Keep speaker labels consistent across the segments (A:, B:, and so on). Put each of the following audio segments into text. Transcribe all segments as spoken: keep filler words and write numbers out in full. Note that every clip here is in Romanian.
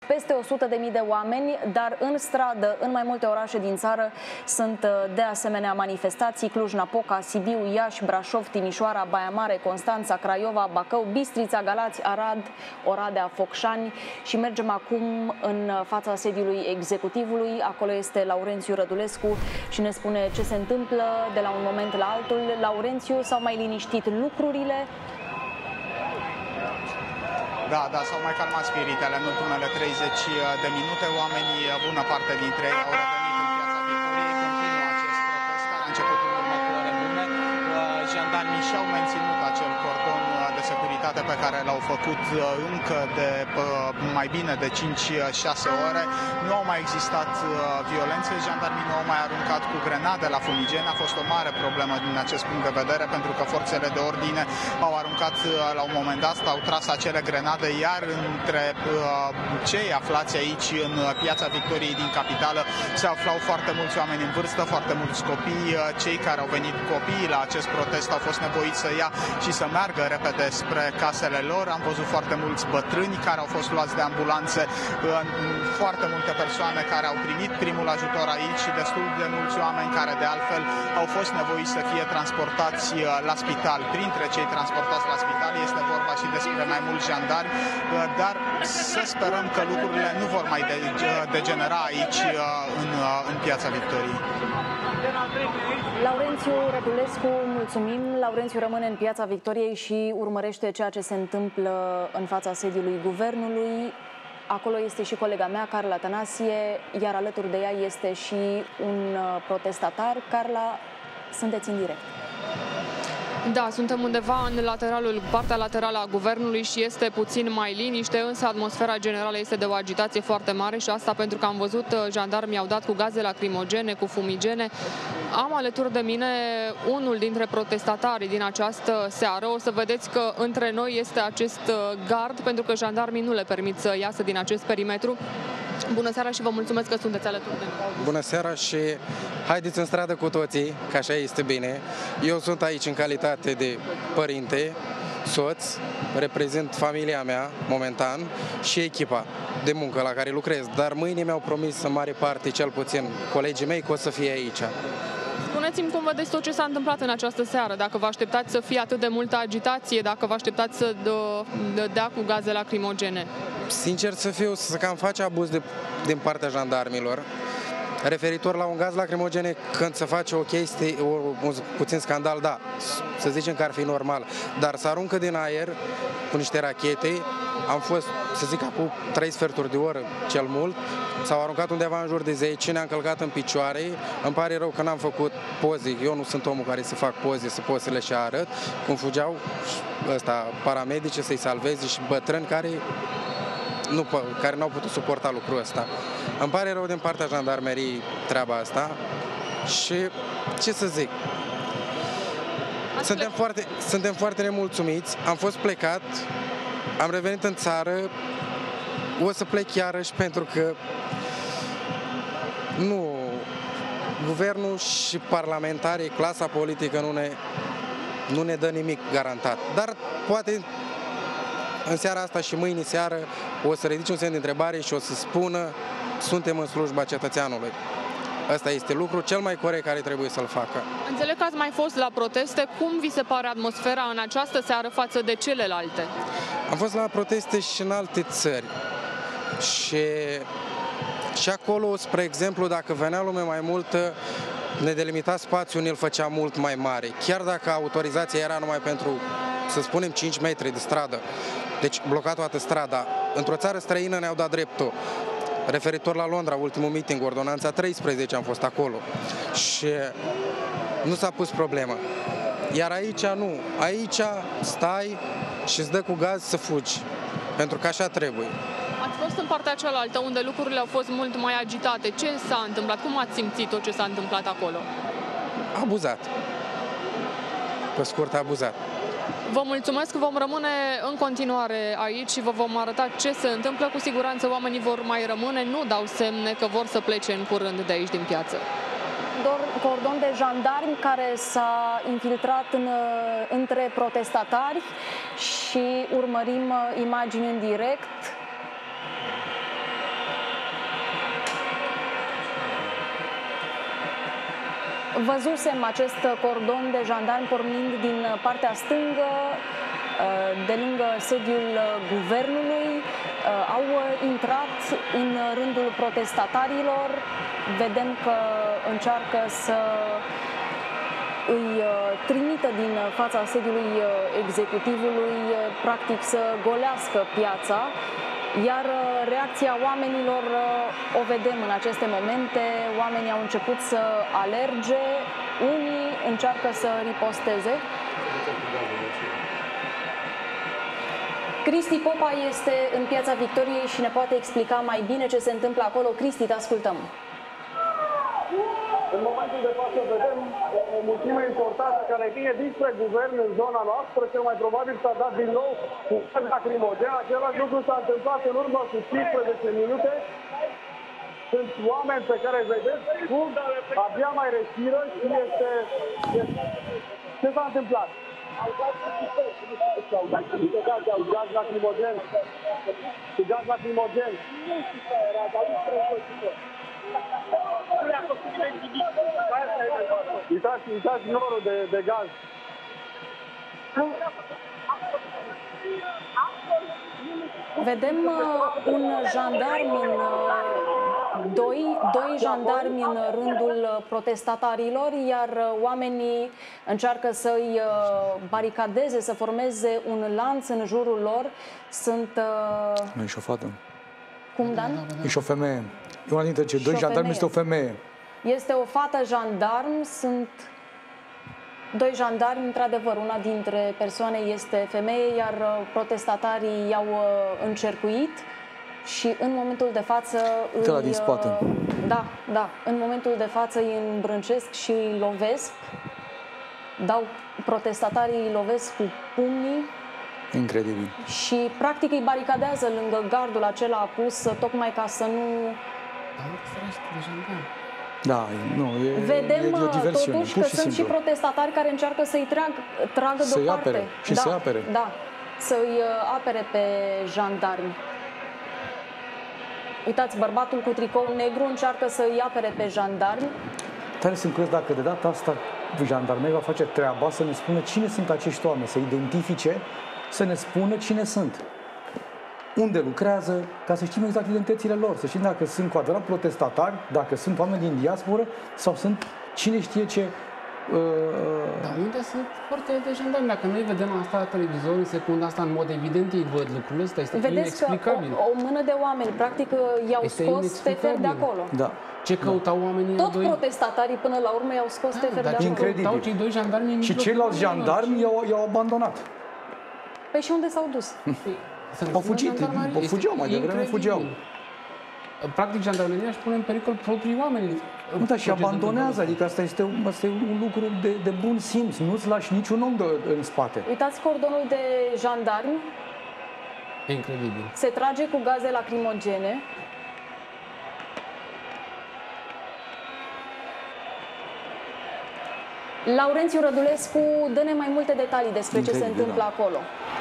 A: Peste o sută de mii de oameni, dar în stradă, în mai multe orașe din țară, sunt de asemenea manifestații: Cluj-Napoca, Sibiu, Iași, Brașov, Timișoara, Baia Mare, Constanța, Craiova, Bacău, Bistrița, Galați, Arad, Oradea, Focșani. Și mergem acum în fața sediului executivului. Acolo este Laurențiu Rădulescu și ne spune ce se întâmplă de la un moment la altul. Laurențiu, s-au mai liniștit lucrurile?
B: Da, da, s-au mai calmat spiritele în ultimele treizeci de minute. Oamenii, bună parte dintre ei, au revenit în Piața Victoriei. Continuă acest protest care a început în urmă cu ore bune. Jandarmii și-au menținut acel cordon de securitate pe care l-au făcut încă de mai bine de cinci șase ore. Nu au mai existat violențe, jandarmii nu au mai aruncat cu grenade la fumigene. A fost o mare problemă din acest punct de vedere, pentru că forțele de ordine au aruncat la un moment dat, au tras acele grenade, iar între cei aflați aici în Piața Victoriei din capitală se aflau foarte mulți oameni în vârstă, foarte mulți copii. Cei care au venit cu copiii la acest protest au fost nevoiți să ia și să meargă repede spre casele lor. Am văzut foarte mulți bătrâni care au fost luați de ambulanțe, foarte multe persoane care au primit primul ajutor aici și destul de mulți oameni care de altfel au fost nevoiți să fie transportați la spital. Printre cei transportați la spital este vorba și despre mai mulți jandarmi, dar să sperăm că lucrurile nu vor mai degenera aici în, în Piața Victoriei.
A: Laurențiu Rădulescu, mulțumim. Laurențiu rămâne în Piața Victoriei și urmărește ceea ce se întâmplă în fața sediului guvernului. Acolo este și colega mea, Carla Tănasie, iar alături de ea este și un protestatar. Carla, sunteți în direct.
C: Da, suntem undeva în lateralul, partea laterală a guvernului și este puțin mai liniște, însă atmosfera generală este de o agitație foarte mare și asta pentru că am văzut jandarmii au dat cu gaze lacrimogene, cu fumigene. Am alături de mine unul dintre protestatarii din această seară. O să vedeți că între noi este acest gard, pentru că jandarmii nu le permit să iasă din acest perimetru. Bună seara și vă mulțumesc că sunteți alături de noi.
D: Bună seara și haideți în stradă cu toții, că așa este bine. Eu sunt aici în calitate de părinte, soț, reprezint familia mea momentan și echipa de muncă la care lucrez, dar mâine mi-au promis în mare parte, cel puțin colegii mei, că o să fie aici.
C: Spuneți-mi cum vedeți tot ce s-a întâmplat în această seară, dacă vă așteptați să fie atât de multă agitație, dacă vă așteptați să dea cu gaze lacrimogene.
D: Sincer să fiu, să cam face abuz de, din partea jandarmilor. Referitor la un gaz lacrimogene, când se face o chestie, o, un puțin scandal, da, să zicem că ar fi normal, dar să aruncă din aer cu niște rachete. Am fost, să zic, acum trei sferturi de oră, cel mult, s-au aruncat undeva în jur de zece, ne-am călcat în picioare. Îmi pare rău că n-am făcut poze, eu nu sunt omul care să fac poze, să pot să le și arăt, cum fugeau ăsta, paramedice să-i salveze și bătrâni care nu care n-au putut suporta lucrul ăsta. Îmi pare rău din partea jandarmeriei treaba asta și ce să zic, suntem foarte, suntem foarte nemulțumiți, am fost plecat, am revenit în țară, o să plec iarăși pentru că nu, guvernul și parlamentarii, clasa politică nu ne, nu ne dă nimic garantat, dar poate în seara asta și mâine seară o să ridice un semn de întrebare și o să spună: suntem în slujba cetățeanului. Ăsta este lucru cel mai corect care trebuie să-l facă.
C: Înțeleg că ați mai fost la proteste. Cum vi se pare atmosfera în această seară față de celelalte?
D: Am fost la proteste și în alte țări. Și, și acolo, spre exemplu, dacă venea lume mai multă, ne delimita spațiul, ne-l făcea mult mai mare. Chiar dacă autorizația era numai pentru, să spunem, cinci metri de stradă, deci blocat toată strada. Într-o țară străină ne-au dat dreptul. Referitor la Londra, ultimul meeting, ordonanța treisprezece, am fost acolo și nu s-a pus problemă. Iar aici nu. Aici stai și îți dă cu gaz să fugi, pentru că așa trebuie.
C: Ați fost în partea cealaltă, unde lucrurile au fost mult mai agitate. Ce s-a întâmplat? Cum ați simțit tot ce s-a întâmplat acolo?
D: Abuzat. Pe scurt, abuzat.
C: Vă mulțumesc, vom rămâne în continuare aici și vă vom arăta ce se întâmplă. Cu siguranță oamenii vor mai rămâne, nu dau semne că vor să plece în curând de aici din piață.
A: Cordon de jandarmi care s-a infiltrat în, între protestatari și urmărim imagini în direct. văzusem acest cordon de jandarmi pornind din partea stângă, de lângă sediul guvernului. Au intrat în rândul protestatarilor. Vedem că încearcă să îi trimită din fața sediului executivului, practic să golească piața. Iar reacția oamenilor o vedem în aceste momente. Oamenii au început să alerge, unii încearcă să riposteze. Cristi Popa este în Piața Victoriei și ne poate explica mai bine ce se întâmplă acolo. Cristi, te ascultăm.
E: În momentul de față vedem o mulțime importantă care vine dinspre guvern în zona noastră. Cel mai probabil s-a dat din nou cu gaz lacrimogen. Același lucru s-a întâmplat în urmă cu cincisprezece minute. Sunt oameni pe care îi vedeți cum abia mai respiră și este... este... Ce s-a întâmplat? Au dat gaz lacrimogen. Cu gaz lacrimogen. Uitați, uitați norul de, de gaz.
A: Vedem uh, un jandarm în uh, doi, doi jandarmi în rândul protestatarilor, iar uh, oamenii încearcă să îi uh, baricadeze, să formeze un lanț în jurul lor. Sunt... Uh...
F: E și o fată.
A: Cum, Dan?
F: E și o femeie. E una dintre cei doi jandarmi este o femeie.
A: Este o fată jandarm, sunt doi jandarmi, într-adevăr, una dintre persoane este femeie, iar protestatarii i-au încercuit și în momentul de față
F: de la din spate.
A: Da, da, în momentul de față îi îmbrâncesc și îi lovesc. Dau, protestatarii îi lovesc cu pumnii.
F: Incredibil.
A: Și practic îi baricadează lângă gardul acela apus, tocmai ca să nu...
F: Da, nu, e,
A: vedem
F: e o diversiune,
A: totuși
F: pur
A: că
F: și
A: sunt
F: simplu.
A: și protestatari care încearcă să-i trag, tragă
F: să-i
A: deoparte.
F: apere și
A: da,
F: să-i apere.
A: Da, să-i apere pe jandarmi. Uitați, bărbatul cu tricou negru încearcă să-i apere pe jandarmi.
F: Tare sunt curios dacă de data asta jandarmeria va face treaba să ne spună cine sunt acești oameni, să identifice, să ne spună cine sunt. Unde lucrează, ca să știm exact identitățile lor, să știm dacă sunt cu adevărat protestatari, dacă sunt oameni din diasporă sau sunt cine știe ce... Uh...
G: Dar unde sunt foarte de jandarmi? Dacă noi vedem asta la televizor, în secunda asta, în mod evident, ei văd lucrurile astea, este
A: Vedeți
G: inexplicabil.
A: Că o, o mână de oameni, practic, i-au
G: este
A: scos tefer de acolo.
F: Da.
G: Ce căutau oamenii?
A: Tot
G: doi...
A: protestatarii până la urmă i-au scos
G: da,
A: tefer de acolo.
F: Incredibil.
G: Căutau cei doi jandarmi
F: și ceilalți jandarmi i-au abandonat.
A: Păi și unde s-au dus?
F: Au fugit, au fugeau mai devreme, fugeau.
G: Practic, jandarmeria își pune în pericol proprii oameni.
F: Nu, dar și abandonează, adică asta este, asta e un lucru de, de bun simț, nu-ți lași niciun om de, în spate.
A: Uitați cordonul de jandarmi.
G: E incredibil.
A: Se trage cu gaze lacrimogene. Laurențiu Rădulescu, dă-ne mai multe detalii despre ce se întâmplă
F: da.
A: acolo.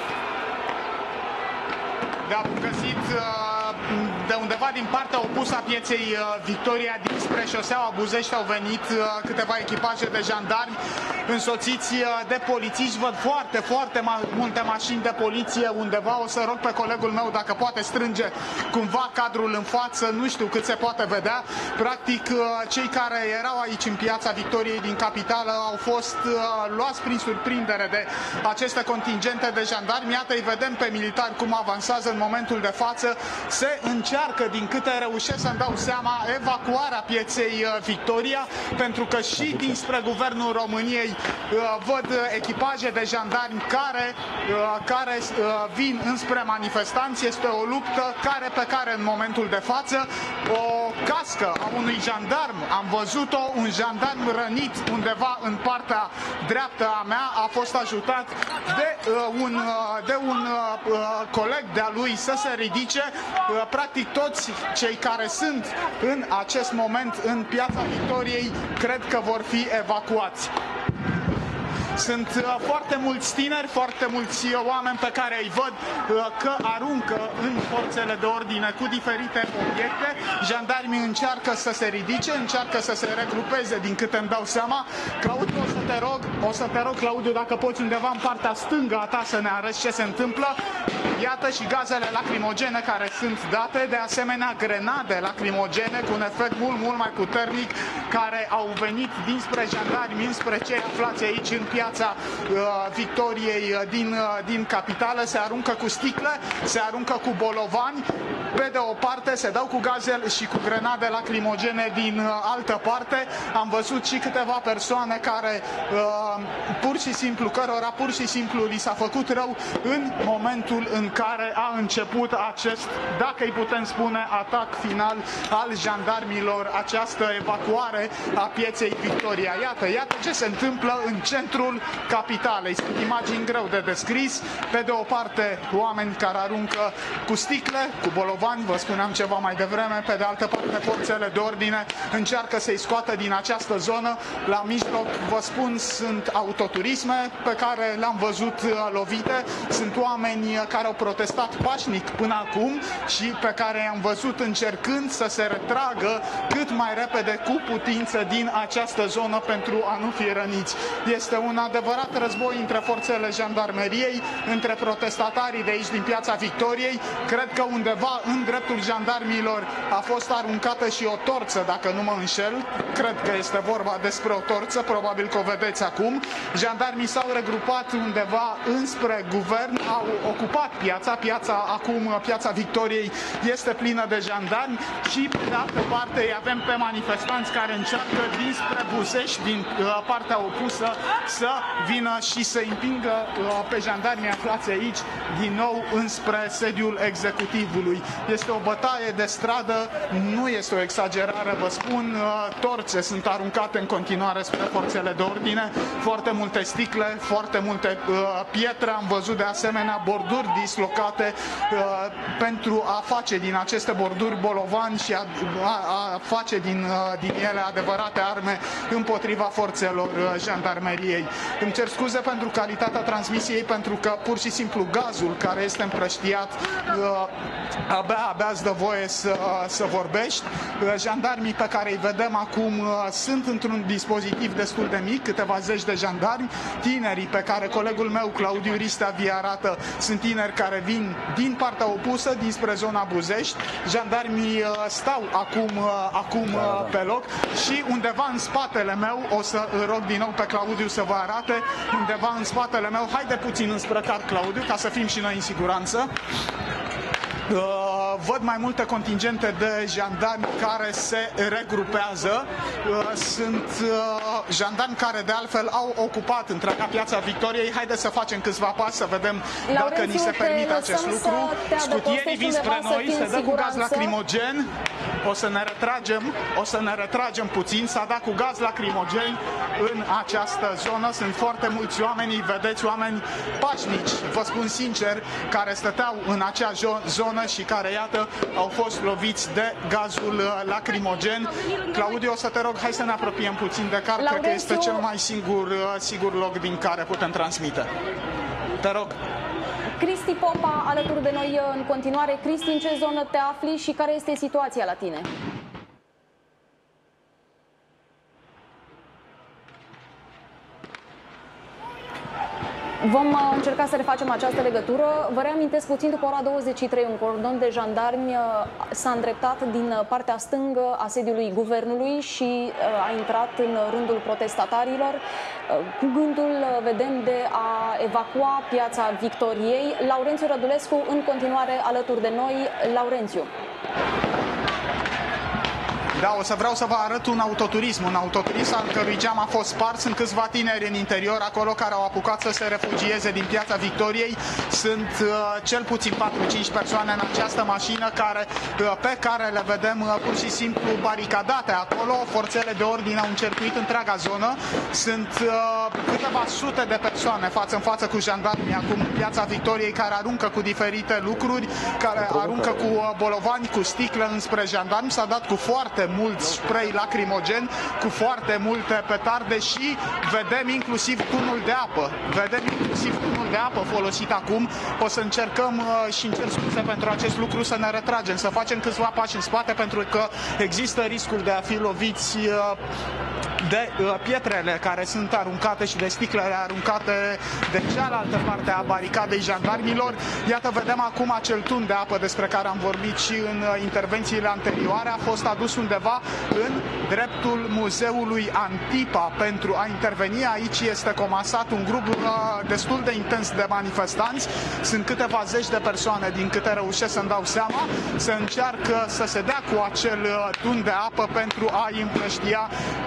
B: Da, bun găsit de undeva din partea opusă a pieței Victoria, dinspre șoseaua Buzești, au venit câteva echipaje de jandarmi însoțiți de polițiști. Văd foarte, foarte multe mașini de poliție undeva. O să rog pe colegul meu dacă poate strânge cumva cadrul în față. Nu știu cât se poate vedea. Practic, cei care erau aici în Piața Victoriei din capitală au fost luați prin surprindere de aceste contingente de jandarmi. Iată, îi vedem pe militari cum avansează în momentul de față. Se încearcă, din câte reușesc să-mi dau seama, evacuarea pieței Victoria, pentru că și dinspre Guvernul României văd echipaje de jandarmi care, care vin înspre manifestanți. Este o luptă care pe care în momentul de față o cască a unui jandarm, am văzut-o, un jandarm rănit undeva în partea dreaptă a mea, a fost ajutat de un, de un coleg de-a lui să se ridice. Practic toți cei care sunt în acest moment în Piața Victoriei cred că vor fi evacuați. Sunt foarte mulți tineri, foarte mulți oameni pe care îi văd că aruncă în forțele de ordine cu diferite obiecte. Jandarmii încearcă să se ridice, încearcă să se regrupeze, din câte îmi dau seama. Claudiu, o să te rog, o să te rog, Claudiu, dacă poți undeva în partea stângă a ta să ne arăți ce se întâmplă. Iată și gazele lacrimogene care sunt date, de asemenea grenade lacrimogene cu un efect mult, mult mai puternic, care au venit dinspre jandarmi, înspre cei aflați aici în piața uh, Victoriei din, uh, din capitală. Se aruncă cu sticle, se aruncă cu bolovani, pe de o parte se dau cu gaze și cu grenade lacrimogene din uh, altă parte. Am văzut și câteva persoane care uh, pur și simplu, cărora pur și simplu li s-a făcut rău în momentul în care a început acest, dacă îi putem spune, atac final al jandarmilor, această evacuare a pieței Victoria. Iată, iată ce se întâmplă în centrul capitalei. Sunt imagini greu de descris. Pe de o parte, oameni care aruncă cu sticle, cu bolovani, vă spuneam ceva mai devreme. Pe de altă parte, forțele de ordine încearcă să-i scoată din această zonă. La mijloc, vă spun, sunt autoturisme pe care le-am văzut lovite. Sunt oameni care au protestat pașnic până acum și pe care i-am văzut încercând să se retragă cât mai repede cu putință din această zonă pentru a nu fi răniți. Este un adevărat război între forțele jandarmeriei, între protestatarii de aici din piața Victoriei. Cred că undeva în dreptul jandarmilor a fost aruncată și o torță, dacă nu mă înșel. Cred că este vorba despre o torță, probabil că o vedeți acum. Jandarmii s-au regrupat undeva înspre guvern, au ocupat piața. Piața acum, piața Victoriei, este plină de jandarmi și pe de altă parte îi avem pe manifestanți care încearcă dinspre Buzești, din uh, partea opusă, să vină și să împingă uh, pe jandarmii aflați aici din nou înspre sediul executivului. Este o bătaie de stradă, nu este o exagerare, vă spun, uh, torțe sunt aruncate în continuare spre forțele de ordine, foarte multe sticle, foarte multe uh, pietre, am văzut de asemenea borduri dislocate uh, pentru a face din aceste borduri bolovani și a, a, a face din, uh, din ele adevărate arme împotriva forțelor uh, jandarmeriei. Îmi cer scuze pentru calitatea transmisiei, pentru că pur și simplu gazul care este împrăștiat uh, abia, abia îți dă voie să, uh, să vorbești. Uh, jandarmii pe care îi vedem acum uh, sunt într-un dispozitiv destul de mic, câteva zeci de jandarmi. Tinerii pe care colegul meu, Claudiu Ristea, vi arată, sunt tineri care vin din partea opusă, dinspre zona Buzești. Jandarmii uh, stau acum, uh, acum uh, pe loc și undeva în spatele meu, o să rog din nou pe Claudiu să vă arate, undeva în spatele meu, haide puțin înspre car, Claudiu, ca să fim și noi în siguranță. Uh, văd mai multe contingente de jandarmi care se regrupează. Uh, sunt uh, jandarmi care de altfel au ocupat întreaga piața Victoriei. Haideți să facem câțiva pași să vedem
A: Laurențiu,
B: dacă ni se permite acest lucru. Scutierii vin spre noi, se dă cu gaz lacrimogen. O să ne retragem, o să ne retragem puțin. S-a dat cu gaz lacrimogen în această zonă. Sunt foarte mulți oameni, vedeți, oameni pașnici, vă spun sincer, care stăteau în acea zonă și care, iată, au fost loviți de gazul lacrimogen. Claudiu, o să te rog, hai să ne apropiem puțin de car, cred că este cel mai singur, sigur loc din care putem transmite. Te rog.
A: Cristi Popa, alături de noi în continuare. Cristi, în ce zonă te afli și care este situația la tine? Vom încerca să refacem această legătură. Vă reamintesc puțin, după ora douăzeci și trei, un cordon de jandarmi s-a îndreptat din partea stângă a sediului guvernului și a intrat în rândul protestatarilor cu gândul, vedem, de a evacua piața Victoriei. Laurențiu Rădulescu, în continuare alături de noi. Laurențiu.
B: Da, o să vreau să vă arăt un autoturism, un autoturism al cărui geam a fost spart. Sunt câțiva tineri în interior acolo care au apucat să se refugieze din piața Victoriei. Sunt uh, cel puțin patru cinci persoane în această mașină care, uh, pe care le vedem uh, pur și simplu baricadate acolo. Forțele de ordine au încercuit întreaga zonă. Sunt uh, câteva sute de persoane față în față cu jandarmii acum în piața Victoriei, care aruncă cu diferite lucruri, care aruncă cu uh, bolovani, cu sticle înspre jandarmi. S-a dat cu foarte mulți spray lacrimogen, cu foarte multe petarde și vedem inclusiv tunul de apă. Vedem inclusiv tunul de apă folosit acum. O să încercăm și încerc scuze pentru acest lucru să ne retragem, să facem câțiva pași în spate, pentru că există riscul de a fi loviți de pietrele care sunt aruncate și de sticlele aruncate de cealaltă parte a baricadei jandarmilor. Iată, vedem acum acel tun de apă despre care am vorbit și în intervențiile anterioare. A fost adus undeva în dreptul muzeului Antipa pentru a interveni. Aici este comasat un grup destul de intens de manifestanți. Sunt câteva zeci de persoane, din câte reușesc să-mi dau seama. Se încearcă să se dea cu acel tun de apă pentru a-i împrăștia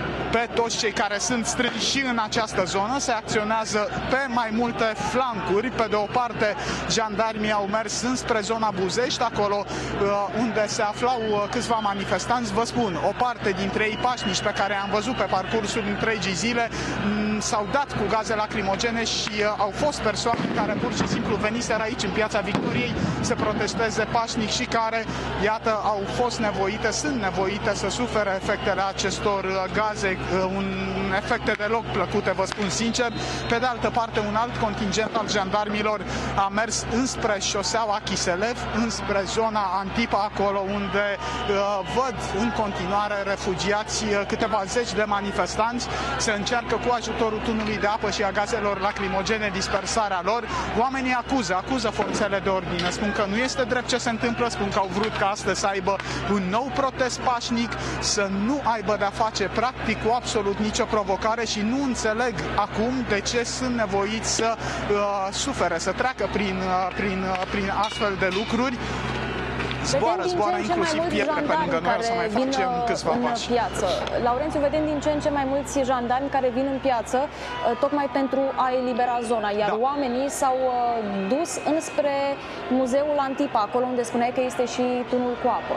B: pe toți cei care sunt strânși și în această zonă. Se acționează pe mai multe flancuri. Pe de o parte, jandarmii au mers înspre zona Buzești, acolo unde se aflau câțiva manifestanți. Vă spun, o parte dintre ei pașnici pe care am văzut pe parcursul întregii zile s-au dat cu gaze lacrimogene și au fost persoane care pur și simplu veniseră aici în Piața Victoriei să protesteze pașnic și care, iată, au fost nevoite, sunt nevoite să sufere efectele acestor gaze, un efecte deloc plăcute, vă spun sincer. Pe de altă parte, un alt contingent al jandarmilor a mers înspre șoseaua Chiselev, înspre zona Antipa, acolo unde uh, văd în continuare refugiați, uh, câteva zeci de manifestanți. Se încearcă cu ajutorul tunului de apă și a gazelor lacrimogene dispersarea lor. Oamenii acuză, acuză forțele de ordine, spun că nu este drept ce se întâmplă, spun că au vrut ca astăzi să aibă un nou protest pașnic, să nu aibă de-a face practic cu absolut nicio provocare și nu înțeleg acum de ce sunt nevoiți să uh, sufere, să treacă prin, uh, prin, uh, prin astfel de lucruri. Zboară, zboară inclusiv pietre pe lângă noi, o să mai facem câțiva pași.
A: Piață. Laurențiu, vedem din ce în ce mai mulți jandarmi care vin în piață tocmai pentru a elibera zona, iar da. oamenii s-au dus înspre muzeul Antipa, acolo unde spuneai că este și tunul cu apă.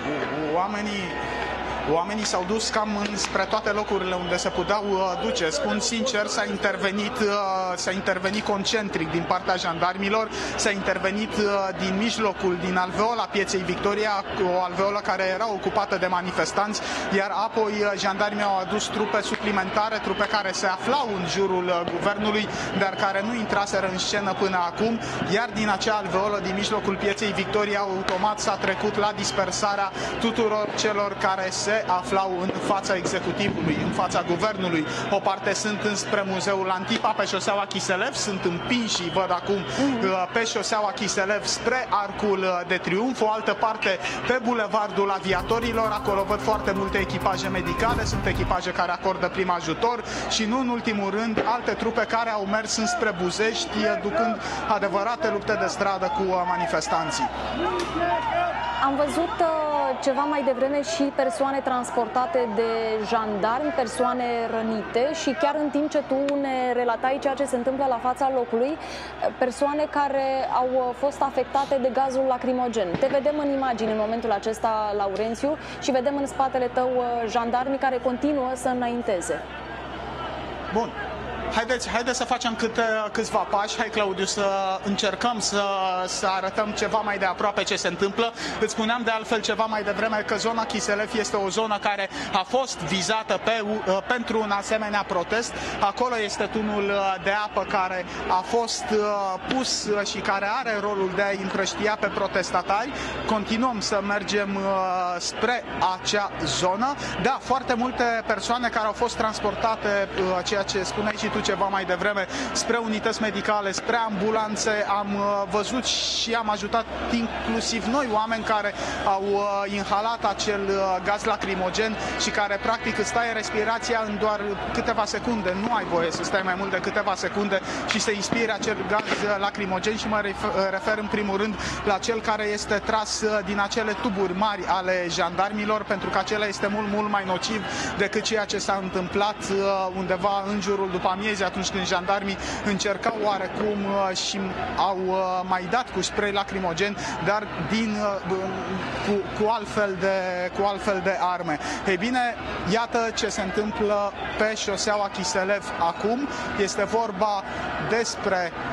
B: Oamenii Oamenii s-au dus cam spre toate locurile unde se puteau duce. Spun sincer, s-a intervenit, s-a intervenit concentric din partea jandarmilor, s-a intervenit din mijlocul, din alveola Pieței Victoria, o alveolă care era ocupată de manifestanți, iar apoi jandarmii au adus trupe suplimentare, trupe care se aflau în jurul guvernului, dar care nu intraseră în scenă până acum, iar din acea alveolă, din mijlocul Pieței Victoria, automat s-a trecut la dispersarea tuturor celor care se aflau în fața executivului, în fața guvernului. O parte sunt înspre muzeul Antipa, pe șoseaua Chiselev, sunt împinși, văd acum, pe șoseaua Chiselev spre Arcul de Triunf, o altă parte pe bulevardul Aviatorilor, acolo văd foarte multe echipaje medicale, sunt echipaje care acordă prim ajutor și nu în ultimul rând alte trupe care au mers înspre Buzești, ducând adevărate lupte de stradă cu manifestanții.
A: Am văzut ceva mai devreme și persoane transportate de jandarmi, persoane rănite și chiar în timp ce tu ne relatai ceea ce se întâmplă la fața locului, persoane care au fost afectate de gazul lacrimogen. Te vedem în imagini în momentul acesta, Laurențiu, și vedem în spatele tău jandarmii care continuă să înainteze.
B: Bun. Haideți, haideți să facem câte, câțiva pași. Hai, Claudiu, să încercăm să, să arătăm ceva mai de aproape ce se întâmplă. Îți spuneam de altfel ceva mai devreme că zona Chiselev este o zonă care a fost vizată pe, pentru un asemenea protest. Acolo este tunul de apă care a fost pus și care are rolul de a împrăștia pe protestatari. Continuăm să mergem spre acea zonă. Da, foarte multe persoane care au fost transportate, ceea ce spuneai și tu ceva mai devreme, spre unități medicale, spre ambulanțe. Am văzut și am ajutat inclusiv noi oameni care au inhalat acel gaz lacrimogen și care practic îți taie respirația în doar câteva secunde. Nu ai voie să stai mai mult de câteva secunde și să inspiri acel gaz lacrimogen și mă refer în primul rând la cel care este tras din acele tuburi mari ale jandarmilor, pentru că acela este mult, mult mai nociv decât ceea ce s-a întâmplat undeva în jurul după amiezii, atunci când jandarmii încercau oarecum și au mai dat cu spray lacrimogen, dar din, cu, cu, altfel de, cu altfel de arme. Ei bine, iată ce se întâmplă pe șoseaua Chiselev acum. Este vorba despre